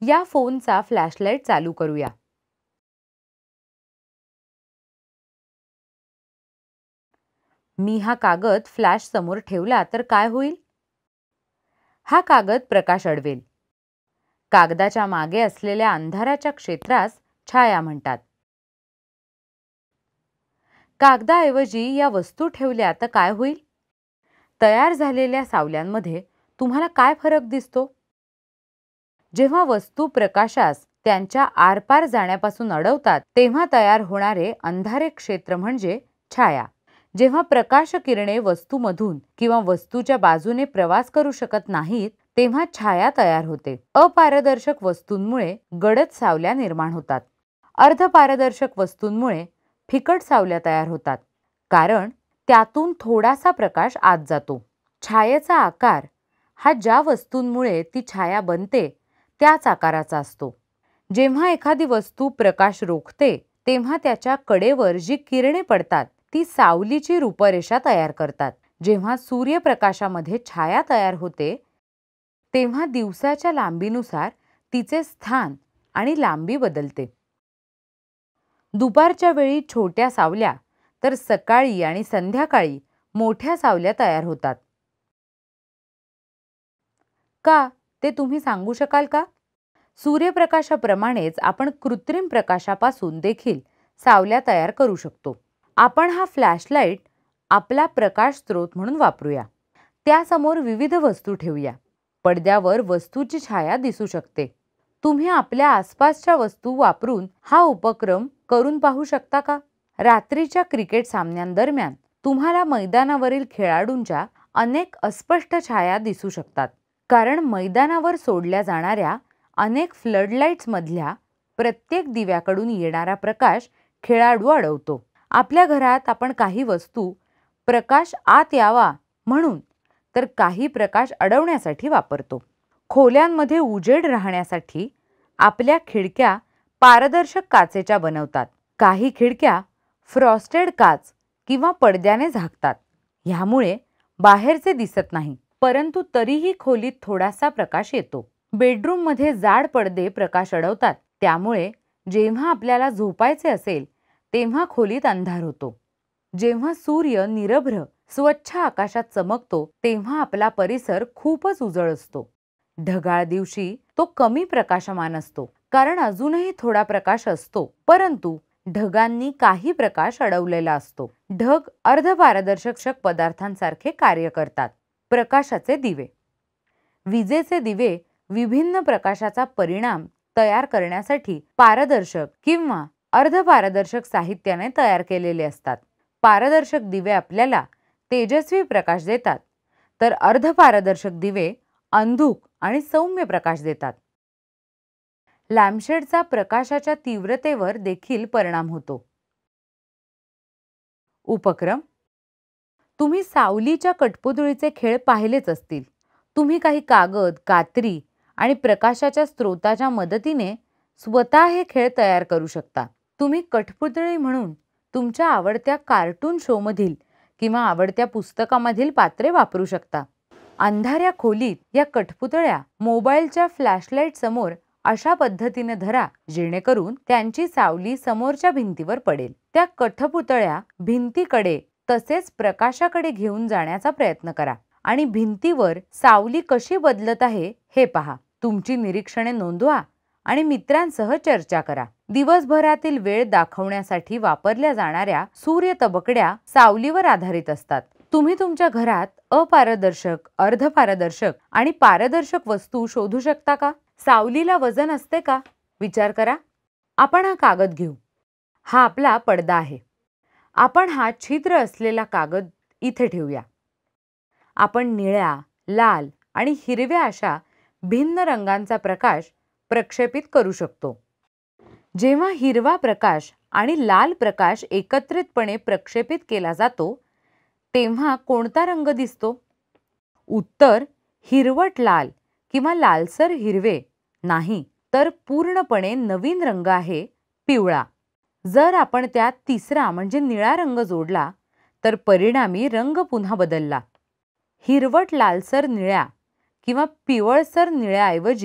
या फोनचा फ्लॅशलाईट चालू करूया. मी हा कागद फ्लॅश समोर ठेवला तर काय होईल? हा कागद प्रकाश अडवेल. कागदाच्या मागे असलेल्या अंधाराच्या क्षेत्रास छाया म्हणतात. कागदाऐवजी या वस्तू ठेवल्या तर काय होईल? तयार झालेल्या सावल्यांमध्ये तुम्हाला काय फरक दिसतो? जेव्हा वस्तू प्रकाशास त्यांच्या आरपार जाण्यापासून अडवतात तेव्हा तयार होणारे अंधारे क्षेत्र म्हणजे छाया. जेव्हा प्रकाश किरणे वस्तूमधून किंवा वस्तूच्या बाजूने प्रवास करू शकत नाहीत तेव्हा छाया तयार होते. अपारदर्शक वस्तूंमुळे गडद सावल्या निर्माण होतात. अर्धपारदर्शक वस्तूंमुळे फिकट सावल्या तयार होतात, कारण त्यातून थोडासा प्रकाश आत जातो. छायेचा आकार हा ज्या वस्तूंमुळे ती छाया बनते त्याच आकाराचा असतो. जेव्हा एखादी वस्तू प्रकाश रोखते तेव्हा त्याच्या कडेवर जी किरणे पडतात ती सावलीची रूपरेषा तयार करतात. जेव्हा सूर्यप्रकाशामध्ये छाया तयार होते तेव्हा दिवसाच्या लांबीनुसार तिचे स्थान आणि लांबी बदलते. दुपारच्या वेळी छोट्या सावल्या तर सकाळी आणि संध्याकाळी मोठ्या सावल्या तयार होतात. का ते तुम्ही सांगू शकाल का? सूर्यप्रकाशाप्रमाणेच आपण कृत्रिम प्रकाशापासून देखील सावल्या तयार करू शकतो. आपण हा फ्लॅशलाईट आपला प्रकाश स्रोत म्हणून वापरूया. त्यासमोर विविध वस्तू ठेवूया. पडद्यावर वस्तूची छाया दिसू शकते. तुम्ही आपल्या आसपासच्या वस्तू वापरून हा उपक्रम करून पाहू शकता का? रात्रीच्या क्रिकेट सामन्यांदरम्यान तुम्हाला मैदानावरील खेळाडूंच्या अनेक अस्पष्ट छाया दिसू शकतात, कारण मैदानावर सोडल्या जाणाऱ्या अनेक फ्लडलाईट्स मधल्या प्रत्येक दिव्याकडून येणारा प्रकाश खेळाडू अडवतो. आपल्या घरात आपण काही वस्तू प्रकाश आत यावा म्हणून तर काही प्रकाश अडवण्यासाठी वापरतो. खोल्यांमध्ये उजेड राहण्यासाठी आपल्या खिडक्या पारदर्शक काचेच्या बनवतात. काही खिडक्या फ्रॉस्टेड काच किंवा पडद्याने झाकतात. ह्यामुळे बाहेरचे दिसत नाही, परंतु तरीही खोलीत थोडासा प्रकाश येतो. बेडरूममध्ये जाड पडदे प्रकाश अडवतात, त्यामुळे जेव्हा आपल्याला झोपायचे असेल तेव्हा खोलीत अंधार होतो. जेव्हा सूर्य निरभ्र स्वच्छ आकाशात चमकतो तेव्हा आपला परिसर खूपच उजळ असतो. ढगाळ दिवशी तो कमी प्रकाशमान असतो, कारण अजूनही थोडा प्रकाश असतो, परंतु ढगांनी काही प्रकाश अडवलेला असतो. ढग अर्धपारदर्शक पदार्थांसारखे कार्य करतात. प्रकाशाचे दिवे. विजेचे दिवे विभिन्न प्रकाशाचा परिणाम तयार करण्यासाठी पारदर्शक किंवा अर्धपारदर्शक साहित्याने तयार केलेले असतात. पारदर्शक दिवे आपल्याला तेजस्वी प्रकाश देतात, तर अर्धपारदर्शक दिवे अंधुक आणि सौम्य प्रकाश देतात. लॅम्पशेडचा प्रकाशाच्या तीव्रतेवर देखील परिणाम होतो. उपक्रम. तुम्ही सावलीच्या कठपुतळीचे खेळ पाहिलेच असतील. तुम्ही काही कागद, कात्री आणि प्रकाशाच्या स्रोताच्या मदतीने स्वतः हे खेळ तयार करू शकता. तुम्ही कठपुतळी म्हणून तुमच्या आवडत्या कार्टून शोमधील किंवा आवडत्या पुस्तकामधील पात्रे वापरू शकता. अंधाऱ्या खोलीत या कठपुतळ्या मोबाईलच्या फ्लॅशलाईट समोर अशा पद्धतीने धरा जेणेकरून त्यांची सावली समोरच्या भिंतीवर पडेल. त्या कठपुतळ्या भिंतीकडे तसेच प्रकाशाकडे घेऊन जाण्याचा प्रयत्न करा आणि भिंतीवर सावली कशी बदलत आहे हे पहा. तुमची निरीक्षणे नोंदवा आणि मित्रांसह चर्चा करा. दिवसभरातील वेळ दाखवण्यासाठी वापरल्या जाणाऱ्या सूर्य तबकड्या सावलीवर आधारित असतात. तुम्ही तुमच्या घरात अपारदर्शक, अर्धपारदर्शक आणि पारदर्शक वस्तू शोधू शकता का? सावलीला वजन असते का? विचार करा. आपण हा कागद घेऊ. हा आपला पडदा आहे. आपण हा छिद्र असलेला कागद इथे ठेवूया. आपण निळ्या, लाल आणि हिरव्या अशा भिन्न रंगांचा प्रकाश प्रक्षेपित करू शकतो. जेव्हा हिरवा प्रकाश आणि लाल प्रकाश एकत्रितपणे प्रक्षेपित केला जातो तेव्हा कोणता रंग दिसतो? उत्तर हिरवट लाल किंवा लालसर हिरवे नाही, तर पूर्णपणे नवीन रंग आहे पिवळा. जर आपण त्यात तिसरा म्हणजे निळा रंग जोडला तर परिणामी रंग पुन्हा बदलला. हिरवट लालसर निळ्या किंवा पिवळसर निळ्याऐवजी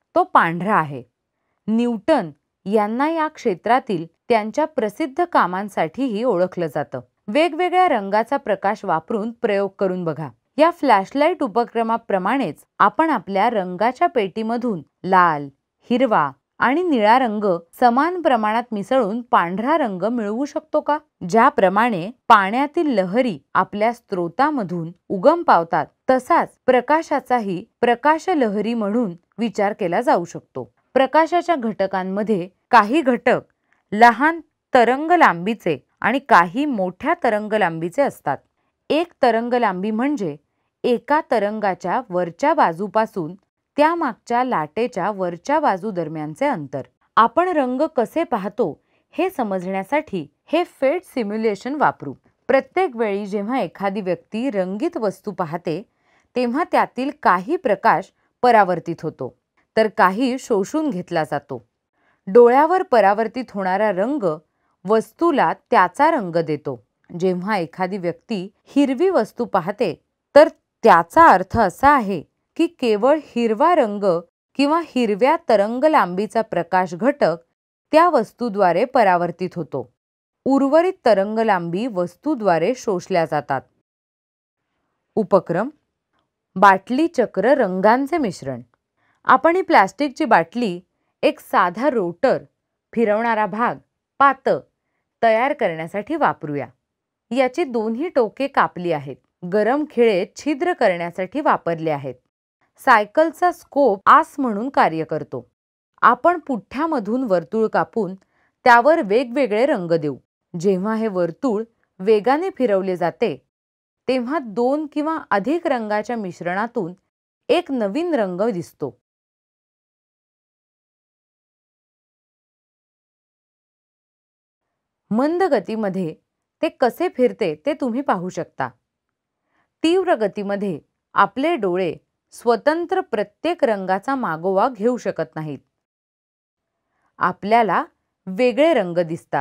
तो पांढरा आहे. न्यूटन यांना या क्षेत्रातील त्यांच्या प्रसिद्ध कामांसाठीही ओळखलं जातं. वेगवेगळ्या रंगाचा प्रकाश वापरून प्रयोग करून बघा. या फ्लॅशलाईट उपक्रमाप्रमाणेच आपण आपल्या रंगाच्या पेटीमधून लाल, हिरवा आणि निळा रंग समान प्रमाणात मिसळून पांढरा रंग मिळवू शकतो का? ज्याप्रमाणे पाण्यातील लहरी आपल्या स्रोतामधून उगम पावतात, तसाच प्रकाशाचाही प्रकाश लहरी म्हणून विचार केला जाऊ शकतो. प्रकाशाच्या घटकांमध्ये काही घटक लहान तरंग लांबीचे आणि काही मोठ्या तरंग लांबीचे असतात. एक तरंग लांबी म्हणजे एका तरंगाच्या वरच्या बाजूपासून त्या मागच्या लाटेच्या वरच्या बाजू दरम्यानचे अंतर. आपण रंग कसे पाहतो हे समजण्यासाठी हे फेट सिम्युलेशन वापरू. प्रत्येक वेळी जेव्हा एखादी व्यक्ती रंगीत वस्तू पाहते, तेव्हा त्यातील काही प्रकाश परावर्तित होतो, तर काही शोषून घेतला जातो. डोळ्यावर परावर्तित होणारा रंग वस्तूला त्याचा रंग देतो. जेव्हा एखादी व्यक्ती हिरवी वस्तू पाहते, तर त्याचा अर्थ असा आहे की केवळ हिरवा रंग किंवा हिरव्या तरंग लांबीचा प्रकाश घटक त्या वस्तूद्वारे परावर्तित होतो. उर्वरित तरंग लांबी वस्तूद्वारे शोषल्या जातात. उपक्रम: बाटली चक्र रंगांचे मिश्रण. आपण ही प्लास्टिकची बाटली एक साधा रोटर, फिरवणारा भाग, पातं तयार करण्यासाठी वापरूया. याची दोन्ही टोके कापली आहेत. गरम खिळे छिद्र करण्यासाठी वापरले आहेत. सायकलचा स्कोप आस म्हणून कार्य करतो. आपण पुठ्ठ्यामधून वर्तुळ कापून त्यावर वेगवेगळे रंग देऊ. जेव्हा हे वर्तुळ वेगाने फिरवले जाते, तेव्हा 2 किंवा अधिक रंगाच्या मिश्रणातून एक नवीन रंग दिसतो. मंद गतीमध्ये ते कसे फिरते ते तुम्ही पाहू शकता. तीव्र गतीमध्ये आपले डोळे स्वतंत्र प्रत्येक रंगाचा मागोवा घेऊ शकत नाहीत. आपल्याला वेगळे रंग दिसतात.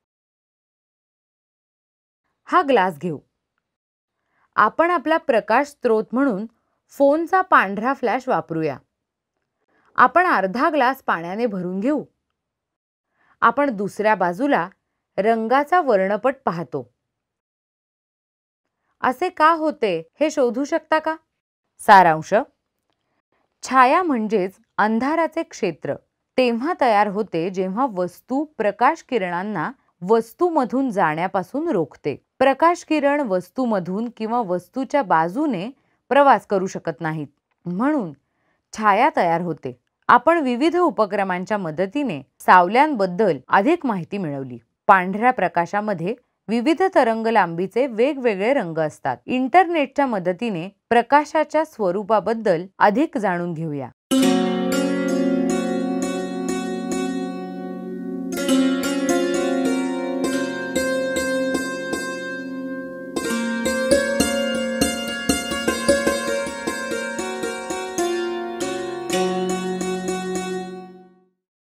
हा ग्लास घेऊ. आपण आपला प्रकाश स्रोत म्हणून फोनचा पांढरा फ्लॅश वापरूया. आपण अर्धा ग्लास पाण्याने भरून घेऊ. आपण दुसऱ्या बाजूला रंगाचा वर्णपट पाहतो. असे का होते हे शोधू शकता का? सारांश: छाया म्हणजेच अंधाराचे क्षेत्र तेव्हा तयार होते जेव्हा वस्तू प्रकाश किरणांना वस्तूमधून जाण्यापासून रोखते. प्रकाश किरण वस्तूमधून किंवा वस्तूच्या बाजूने प्रवास करू शकत नाहीत, म्हणून छाया तयार होते. आपण विविध उपक्रमांच्या मदतीने सावल्यांबद्दल अधिक माहिती मिळवली. पांढऱ्या प्रकाशामध्ये विविध तरंग लांबीचे वेगवेगळे रंग असतात. इंटरनेटच्या मदतीने प्रकाशाच्या स्वरूपाबद्दल अधिक जाणून घेऊया.